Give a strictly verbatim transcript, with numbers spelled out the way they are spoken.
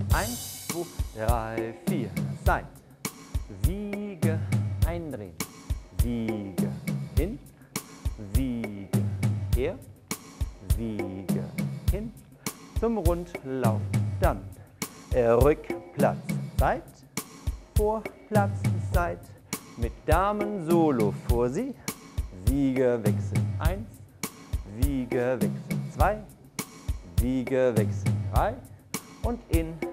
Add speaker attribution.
Speaker 1: Eins, zwei, drei, vier. Seit. Wiege, eindrehen. Wiege, hin. Wiege, her. Wiege, hin. Zum Rundlauf. Dann Rückplatz, Seit. Vorplatz, Seit. Mit Damen solo vor sie. Wiegewechsel eins. Wiegewechsel zwei. Wiegewechsel drei. Und in